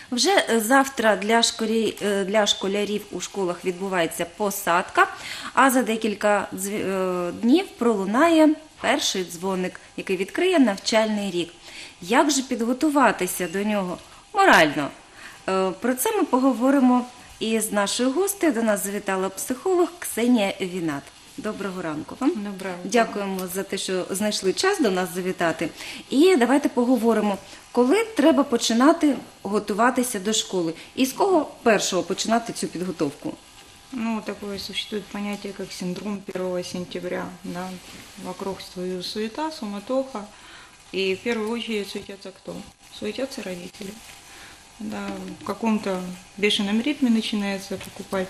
Вже завтра для школярів у школах відбувається посадка, а за декілька днів пролунає перший дзвоник, який відкриє навчальний рік. Як же підготуватися до нього морально? Про це ми поговоримо із нашою гостею. До нас завітала психолог Ксенія Вінат. Доброго ранку вам. Доброго. Дякуємо за те, що знайшли час до нас завітати. І давайте поговоримо, коли треба починати готуватися до школи. І з кого першого починати цю підготовку? Ну, такое существует понятие, как синдром 1 сентября. Да? Вокруг суета, суматоха. И в первую очередь суетятся кто? Суетятся родители. Да, в каком-то бешеном ритме начинается покупать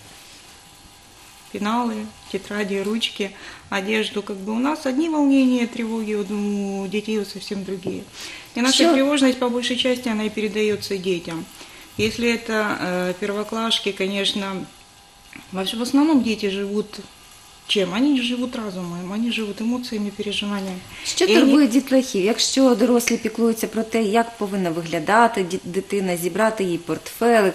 пеналы, тетради, ручки, одежду. Как бы у нас одни волнения, тревоги, у детей вот совсем другие. И наша тревожность, по большей части, она и передается детям. Если это первоклашки, конечно, в основном дети живут чим? Вони живуть разумом, вони живуть емоціями, переживаннями. Що турбує дітлахів? Якщо дорослі піклуються про те, як повинна виглядати дитина, зібрати її портфелик,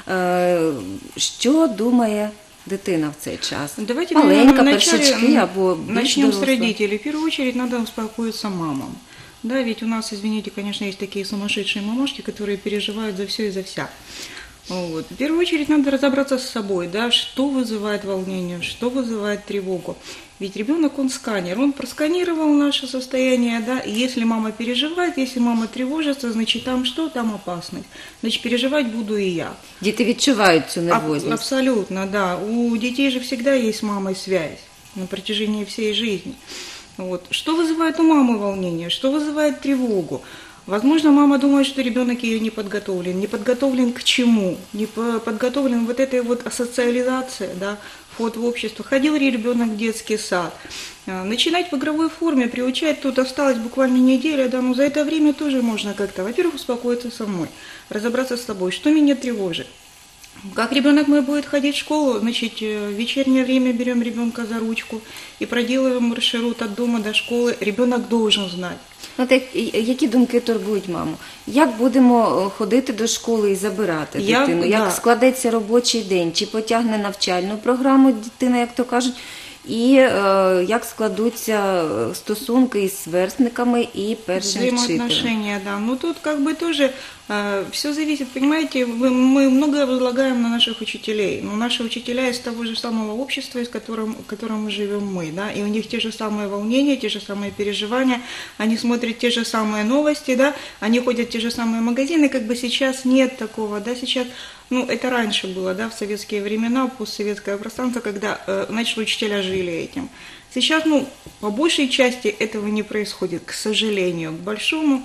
що думає дитина в цей час? Давайте маленька, першачки або більш начнем доросла? с родителей. В первую очередь надо успокоиться мамам. Да, ведь у нас, извините, конечно, есть такие сумасшедшие мамашки, которые переживают за все и за вся. Вот. В первую очередь надо разобраться с собой, да, что вызывает волнение, что вызывает тревогу. Ведь ребенок, он сканер, он просканировал наше состояние, да, и если мама переживает, если мама тревожится, значит там что? Там опасность. Значит, переживать буду и я. Діти відчувають цю нервозність. Абсолютно, да. У детей же всегда есть с мамой связь на протяжении всей жизни. Вот. Что вызывает у мамы волнение, что вызывает тревогу? Возможно, мама думает, что ребенок ее не подготовлен. Не подготовлен к чему? Не подготовлен вот этой вот асоциализации, да, вход в общество. Ходил ли ребенок в детский сад? Начинать в игровой форме, приучать, тут осталась буквально неделя, да, но за это время тоже можно как-то, во-первых, успокоиться самой, разобраться с собой, что меня тревожит. Как ребенок мой будет ходить в школу, значит, в вечернее время берем ребенка за ручку и проделываем маршрут от дома до школы. Ребенок должен знать. От які думки турбують маму? Як будемо ходити до школи і забирати дитину? Як складеться робочий день? Чи потягне навчальну програму дитина, як то кажуть? І як складуться стосунки із сверстниками і першим вчителем? Взаимоотношения, да. Ну тут как бы тоже все зависит, понимаете, мы многое возлагаем на наших учителей. Но наши учителя из того же самого общества, в котором живем мы, да, и у них те же самые волнения, те же самые переживания, они смотрят те же самые новости, да, они ходят в те же самые магазины, как бы сейчас нет такого, да, сейчас, ну, это раньше было, да, в советские времена, постсоветское пространство, когда, значит, учителя жили этим. Сейчас, ну, по большей части этого не происходит, к сожалению, к большому.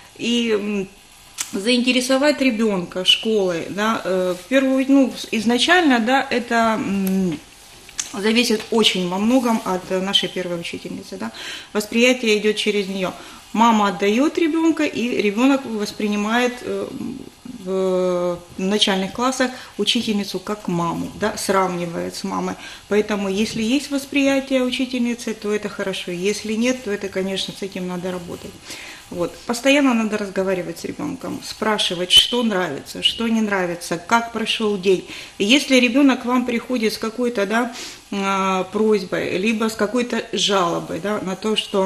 И заинтересовать ребенка школой, да, в первую, ну, изначально, да, это зависит очень во многом от нашей первой учительницы, да. Восприятие идет через нее. Мама отдает ребенка, и ребенок воспринимает в начальных классах учительницу как маму, да, сравнивает с мамой. Поэтому, если есть восприятие учительницы, то это хорошо. Если нет, то это, конечно, с этим надо работать. Вот. Постоянно надо разговаривать с ребенком, спрашивать, что нравится, что не нравится, как прошел день. И если ребенок к вам приходит с какой-то, да, просьбой, либо с какой-то жалобой, да, на то, что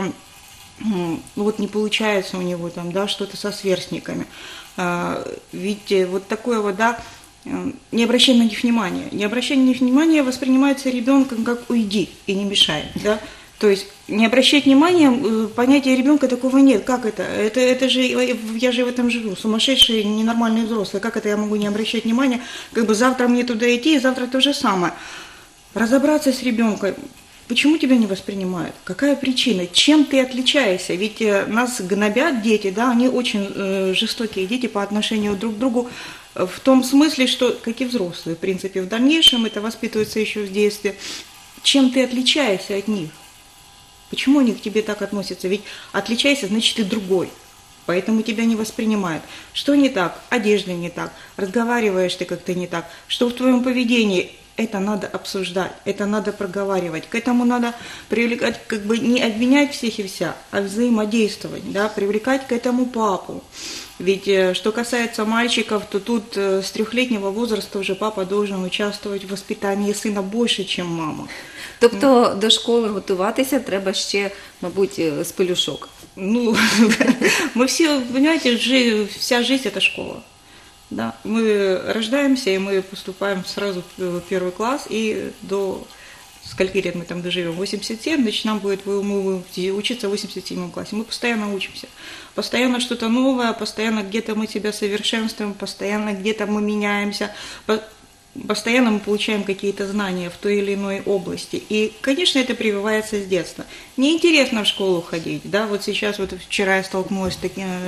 вот не получается у него там, да, что-то со сверстниками, ведь вот такое вот, да, не обращай на них внимания. Не обращай на них внимания воспринимается ребенком как «уйди и не мешай», да. То есть не обращать внимания, понятия ребенка такого нет. Как это? Это же, я же в этом живу, сумасшедшие, ненормальные взрослые. Как это я могу не обращать внимания? Как бы завтра мне туда идти, и завтра то же самое. Разобраться с ребенком. Почему тебя не воспринимают? Какая причина? Чем ты отличаешься? Ведь нас гнобят дети, да, они очень жестокие дети по отношению друг к другу. В том смысле, что, как и взрослые, в принципе, в дальнейшем это воспитывается еще в детстве. Чем ты отличаешься от них? Почему они к тебе так относятся? Ведь отличайся, значит, ты другой. Поэтому тебя не воспринимают. Что не так? Одежда не так. Разговариваешь ты как-то не так. Что в твоем поведении? это надо обсуждать, это надо проговаривать, к этому надо привлекать, как бы не обвинять всех и вся, а взаимодействовать, да, привлекать к этому папу. Ведь что касается мальчиков, то тут с 3-летнего возраста уже папа должен участвовать в воспитании сына больше, чем мама. Тобто до школи готуватися треба ще, мабуть, з пелюшок. Ну, мы все, понимаете, вся жизнь – это школа. Да? Мы рождаемся, и мы поступаем сразу в 1 класс, и до скольки лет мы там доживем? 87, значит, нам будет учиться в 87 классе. Мы постоянно учимся. Постоянно что-то новое, постоянно где-то мы себя совершенствуем, постоянно где-то мы меняемся, постоянно мы получаем какие-то знания в той или иной области. И, конечно, это прививается с детства. Неинтересно в школу ходить, да, вот сейчас, вот вчера я столкнулась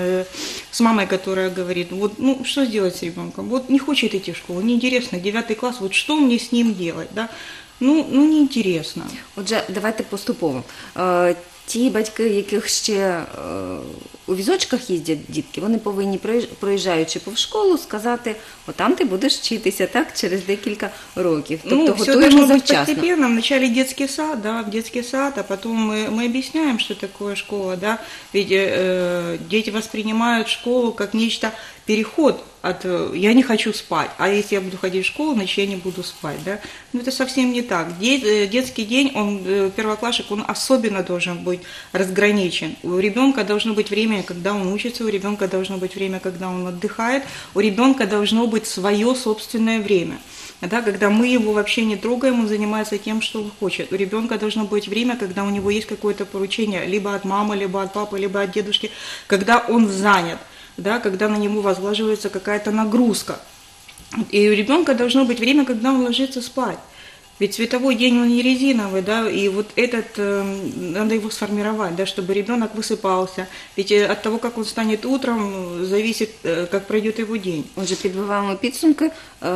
с мамой, которая говорит, вот, ну, что сделать с ребенком? Вот не хочет идти в школу, неинтересно, 9 класс, вот что мне с ним делать, да? Ну, неинтересно. Отже, давайте поступово. Ті батьки, яких ще у візочках їздять дітки, вони повинні, проїжджаючи повз школу, сказати, отам ти будеш вчитися, так, через декілька років. Тобто все готуємо должно быть завчасно. постепенно. Вначале детский сад, да, в детский сад, а потом мы объясняем, что такое школа, да, ведь дети воспринимают школу как нечто, переход от «я не хочу спать», а если я буду ходить в школу, значит я не буду спать, да. Но это совсем не так. Детский день, первоклассник, он особенно должен быть разграничен. У ребенка должно быть время, когда он учится, у ребенка должно быть время, когда он отдыхает, у ребенка должно быть свое собственное время. Да, когда мы его вообще не трогаем, он занимается тем, что он хочет. У ребенка должно быть время, когда у него есть какое-то поручение, либо от мамы, либо от папы, либо от дедушки, когда он занят, да, когда на него возложивается какая-то нагрузка. И у ребенка должно быть время, когда он ложится спать. Ведь световой день, он не резиновый, да, и вот надо его сформировать, да, чтобы ребенок высыпался. Ведь от того, как он станет утром, зависит, как пройдет его день. Отже, підбиваємо підсумки.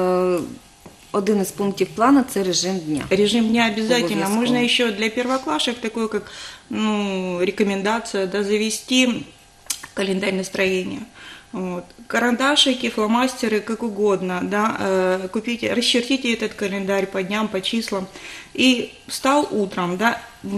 Один із пунктів плану – це режим дня. Режим дня обязательно. Обов'язково. Можно еще для первоклашек такое, как рекомендация, да, завести календарь настроения. Вот. Карандашики, фломастеры, как угодно, да, купите, расчертите этот календарь по дням, по числам. И встал утром, да,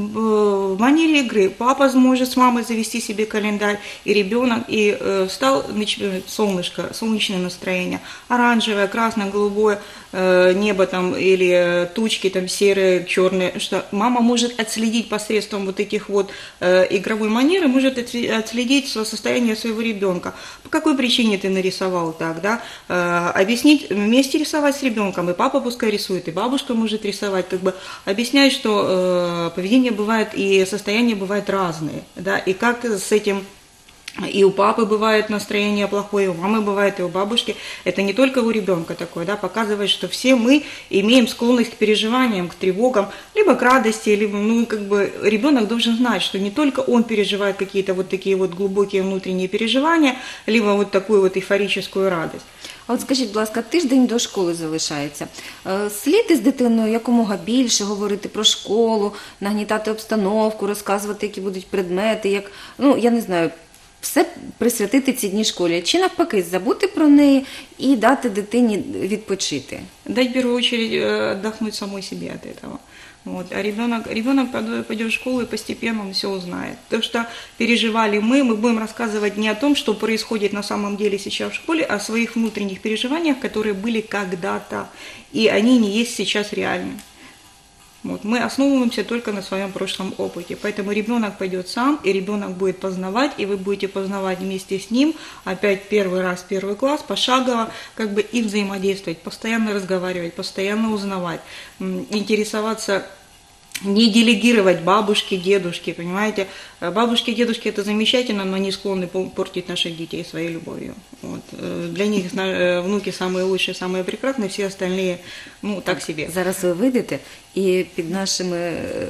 в манере игры папа может с мамой завести себе календарь, и ребенок, и встал солнышко, солнечное настроение, оранжевое, красное, голубое небо там, или тучки там серые, черные, что мама может отследить посредством вот этих вот игровой манеры, может отследить состояние своего ребенка. По какой причине ты нарисовал так, да, объяснить, вместе рисовать с ребенком, и папа пускай рисует, и бабушка может рисовать, как бы объяснять, что поведение бывает и состояние бывает разные, да, и как с этим, и у папы бывает настроение плохое, и у мамы бывает, и у бабушки, это не только у ребенка такое, да, показывает, что все мы имеем склонность к переживаниям, к тревогам, либо к радости, либо, ребенок должен знать, что не только он переживает какие-то вот такие вот глубокие внутренние переживания, либо вот такую вот эйфорическую радость. А от скажіть, будь ласка, тиждень до школи залишається. Слід із дитиною якомога більше говорити про школу, нагнітати обстановку, розказувати, які будуть предмети, як, я не знаю, все присвятити ці дні школі. Чи навпаки, забути про неї і дати дитині відпочити? Дать в первую очередь отдохнуть самой себе от этого. Вот. А ребенок пойдет в школу и постепенно он все узнает. То, что переживали мы будем рассказывать не о том, что происходит на самом деле сейчас в школе, а о своих внутренних переживаниях, которые были когда-то, и они не есть сейчас реальны. Вот. Мы основываемся только на своем прошлом опыте, поэтому ребенок пойдет сам, и ребенок будет познавать, и вы будете познавать вместе с ним, опять первый раз, 1 класс, пошагово, как бы и взаимодействовать, постоянно разговаривать, постоянно узнавать, интересоваться, не делегировать бабушки, дедушки, понимаете. Бабушки, дедушки – это замечательно, но они склонны портить наших детей своей любовью. Вот. Для них внуки самые лучшие, самые прекрасные, все остальные, так себе. Зараз ви вийдете, і під нашими,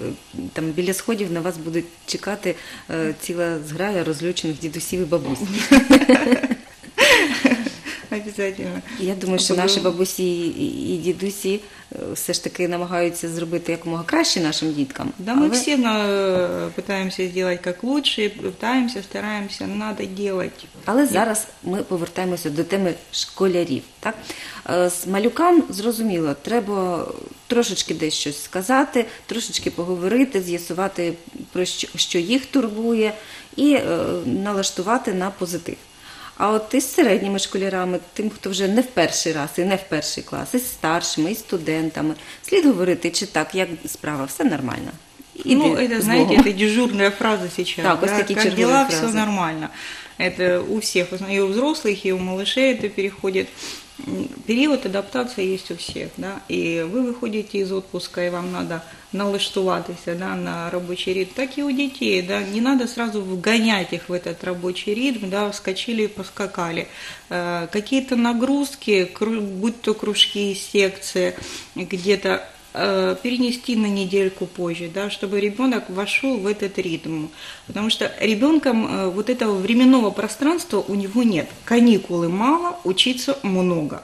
біля сходів на вас будуть чекати ціла зграя розлючених дідусів і бабусь. Обязательно. Я думаю, що наші бабусі і дідусі все ж таки намагаються зробити якомога краще нашим діткам. Да, мы все пытаемся сделать как лучше, пытаемся, стараемся, надо делать. Але зараз ми повертаємося до теми школярів. Так? З малюкам, зрозуміло, треба трошечки десь щось сказати, трошечки поговорити, з'ясувати, про що їх турбує, і налаштувати на позитив. А от із середніми школярами, тим, хто вже не в перший раз і не в перший клас, із старшими, і студентами, слід говорити, чи так, як справа, все нормально. Ну, Іди это, з знаете, Богом. это дежурная фраза сейчас. Так, вот да, такие как черговые дела, фразы. все нормально. Это у всех, и у взрослых, и у малышей это переходит. Период адаптации есть у всех, да, и вы выходите из отпуска, и вам надо налаштуватися, да, на рабочий ритм, так и у детей, да, не надо сразу вгонять их в этот рабочий ритм, да, вскочили, поскакали. Какие-то нагрузки, будь то кружки, секции, где-то перенести на недельку позже, да, чтобы ребенок вошел в этот ритм. Потому что ребенком вот этого временного пространства у него нет. Каникулы мало, учиться много.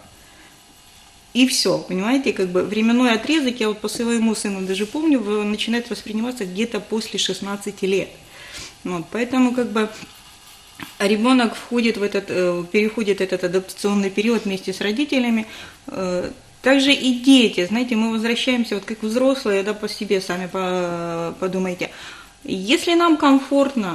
И все, понимаете, как бы временной отрезок, я вот по своему сыну даже помню, начинает восприниматься где-то после 16 лет. Вот, поэтому как бы ребенок входит в этот, переходит этот адаптационный период вместе с родителями. Также и дети, знаете, мы возвращаемся, вот как взрослые, да, по себе сами подумайте. Если нам комфортно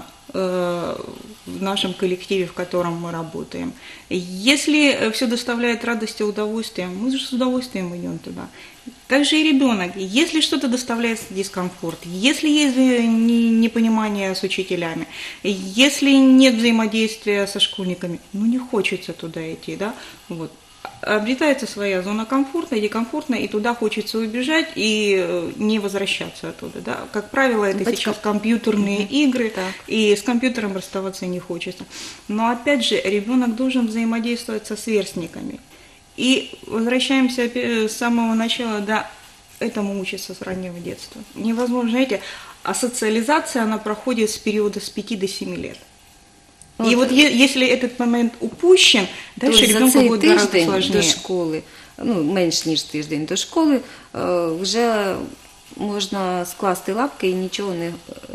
в нашем коллективе, в котором мы работаем, если все доставляет радость и удовольствие, мы же с удовольствием идем туда. Также и ребенок, если что-то доставляет дискомфорт, если есть непонимание с учителями, если нет взаимодействия со школьниками, ну не хочется туда идти, да, вот. Обретается своя зона комфорта, декомфортная, и туда хочется убежать и не возвращаться оттуда. Да? Как правило, это сейчас компьютерные игры, так. И с компьютером расставаться не хочется. Но опять же, ребенок должен взаимодействовать со сверстниками. И возвращаемся с самого начала, да, этому учиться с раннего детства. Невозможно, знаете, а социализация, она проходит с периода с 5 до 7 лет. Вот. И вот если этот момент упущен, дальше то за ребенку цей будет гораздо тиждень сложнее. до школи, ну, менш ніж тиждень до школи, вже можна скласти лапки і нічого не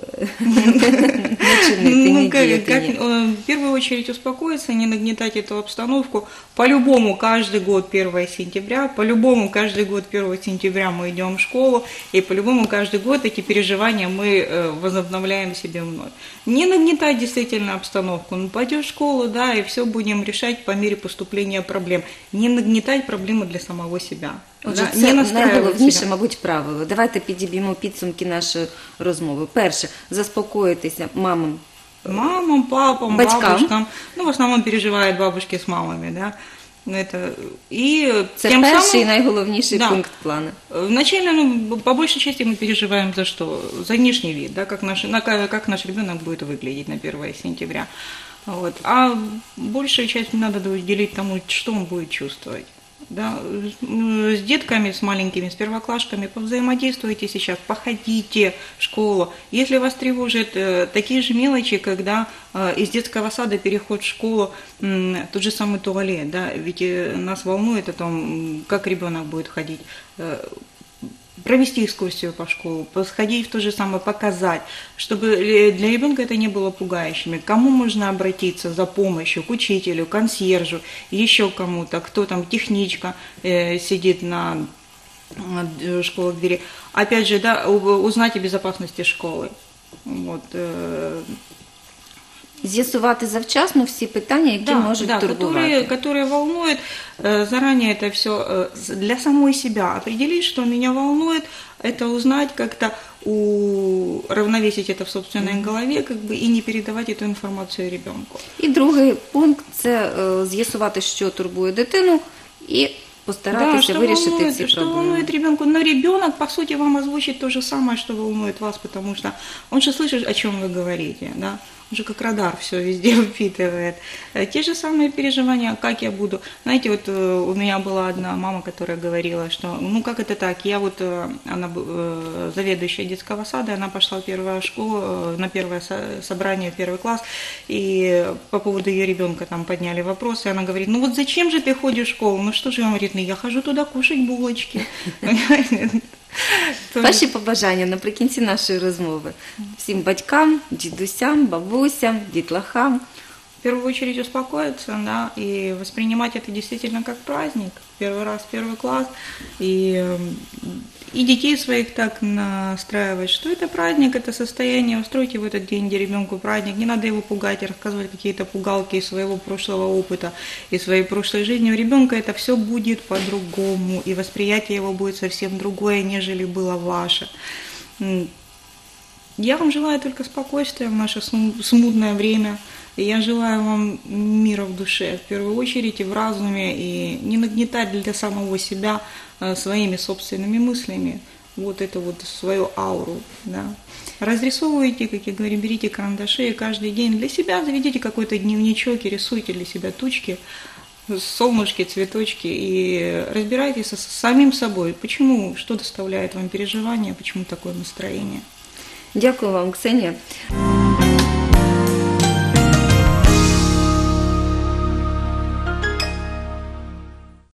чинити, не діяти. В первую очередь успокоиться, не нагнетать эту обстановку. По-любому каждый год 1 сентября, по-любому каждый год 1 сентября мы идем в школу, и по-любому каждый год эти переживания мы возобновляем себе вновь. Не нагнетать действительно обстановку. Ну, пойдешь в школу, да, и все будем решать по мере поступления проблем. Не нагнетать проблемы для самого себя. Отже, Да, це не настраивать найголовніше, себя. мабуть, правило. Давайте підіб'ємо підсумки нашої розмови. Перше, заспокоїтися мамам. Мамам, папам, Батькам. бабушкам. Ну, в основном переживают бабушки с мамами, да. Это, и Це тем перший і самым, найголовніший Да. пункт плану. Вначале, ну, по большей части мы переживаем за что? За внешний вид, да, как наш ребенок будет выглядеть на 1 сентября. Вот. А большую часть надо уделить тому, что он будет чувствовать. Да, с детками, с маленькими, с первоклашками повзаимодействуйте сейчас, походите в школу. Если вас тревожат такие же мелочи, когда из детского сада переход в школу, тот же самый туалет, да, ведь нас волнует о том, как ребенок будет ходить. Провести экскурсию по школе, сходить в то же самое, показать, чтобы для ребенка это не было пугающим. К кому можно обратиться за помощью? К учителю, консьержу, еще кому-то, кто там, техничка сидит на школе двери. Опять же, да, узнать о безопасности школы. Вот, З'ясувати завчасно всі питання, які можуть турбувати. которые волнуют, заранее это все для самой себя. Определить, что меня волнует, это узнать как-то, уравновесить это в собственной голове, как бы, и не передавать эту информацию ребенку. І другий пункт – це з'ясувати, що турбує дитину, і постаратися что вирішити волнует, ці что проблеми. волнует ребенку. Но ребенок, по сути, вам озвучит то же самое, что волнует вас, потому что он же слышит, о чем вы говорите, да? Он же как радар все везде впитывает. Те же самые переживания, как я буду. Знаете, вот у меня была одна мама, которая говорила, что ну как это так, я вот, она заведующая детского сада, она пошла в первую школу, на первое собрание, в первый класс, и по поводу ее ребенка там подняли вопросы, и она говорит, ну вот зачем же ты ходишь в школу? Ну что же, она говорит, ну я хожу туда кушать булочки. Ваші побажання наприкінці нашої розмови всім батькам, дідусям, бабусям, дітлахам. В первую очередь успокоиться, да, и воспринимать это действительно как праздник. Первый раз, первый класс. И детей своих так настраивать, что это праздник, это состояние. Устройте в этот день, где ребенку праздник. Не надо его пугать и рассказывать какие-то пугалки из своего прошлого опыта, из своей прошлой жизни. У ребенка это все будет по-другому, и восприятие его будет совсем другое, нежели было ваше. Я вам желаю только спокойствия в наше смутное время. И я желаю вам мира в душе, в первую очередь, и в разуме, и не нагнетать для самого себя своими собственными мыслями вот эту вот свою ауру. Да. Разрисовывайте, как я говорю, берите карандаши, и каждый день для себя заведите какой-то дневничок и рисуйте для себя тучки, солнышки, цветочки, и разбирайтесь с самим собой, почему, что доставляет вам переживания, почему такое настроение. Дякую вам, Ксенія.